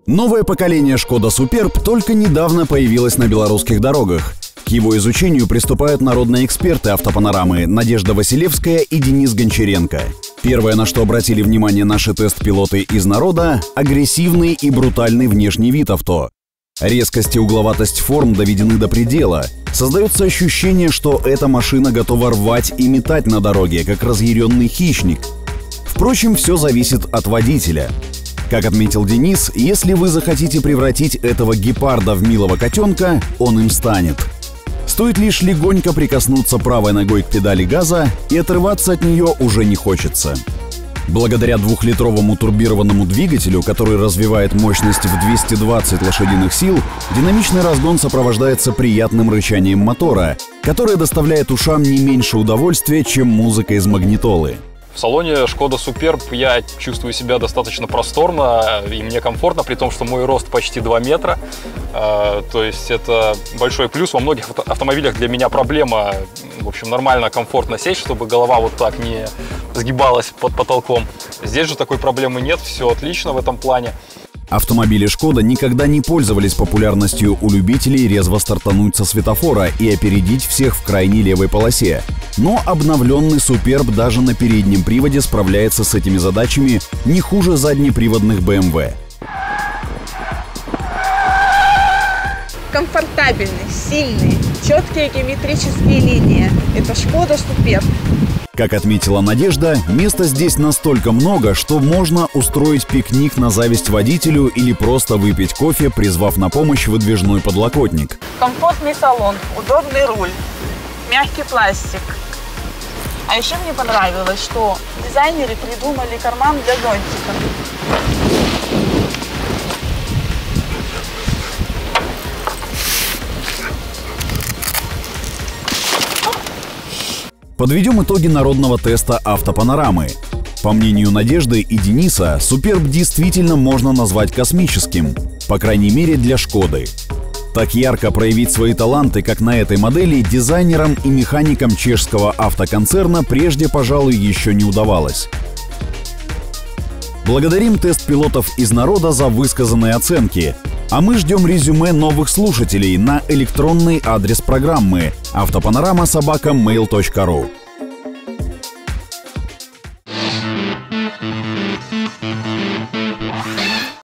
Новое поколение Шкода Суперб только недавно появилось на белорусских дорогах. К его изучению приступают народные эксперты «Автопанорамы» Надежда Василевская и Денис Гончаренко. Первое, на что обратили внимание наши тест-пилоты из народа – агрессивный и брутальный внешний вид авто. Резкость и угловатость форм доведены до предела. Создается ощущение, что эта машина готова рвать и метать на дороге, как разъяренный хищник. Впрочем, все зависит от водителя. Как отметил Денис, если вы захотите превратить этого гепарда в милого котенка, он им станет. Стоит лишь легонько прикоснуться правой ногой к педали газа, и отрываться от нее уже не хочется. Благодаря двухлитровому турбированному двигателю, который развивает мощность в 220 лошадиных сил, динамичный разгон сопровождается приятным рычанием мотора, которое доставляет ушам не меньше удовольствия, чем музыка из магнитолы. В салоне Шкода Суперб я чувствую себя достаточно просторно и мне комфортно, при том, что мой рост почти 2 метра. То есть это большой плюс. Во многих автомобилях для меня проблема, в общем, нормально, комфортно сесть, чтобы голова вот так не сгибалась под потолком. Здесь же такой проблемы нет, все отлично в этом плане. Автомобили «Шкода» никогда не пользовались популярностью у любителей резво стартануть со светофора и опередить всех в крайней левой полосе. Но обновленный «Суперб» даже на переднем приводе справляется с этими задачами не хуже заднеприводных BMW. Комфортабельный, сильный, четкие геометрические линии. Это «Шкода Суперб». Как отметила Надежда, места здесь настолько много, что можно устроить пикник на зависть водителю или просто выпить кофе, призвав на помощь выдвижной подлокотник. Комфортный салон, удобный руль, мягкий пластик. А еще мне понравилось, что дизайнеры придумали карман для зонтика. Подведем итоги народного теста «Автопанорамы». По мнению Надежды и Дениса, «Суперб» действительно можно назвать космическим, по крайней мере для «Шкоды». Так ярко проявить свои таланты, как на этой модели, дизайнерам и механикам чешского автоконцерна прежде, пожалуй, еще не удавалось. Благодарим тест-пилотов из народа за высказанные оценки. А мы ждем резюме новых слушателей на электронный адрес программы автопанорама@mail.ru.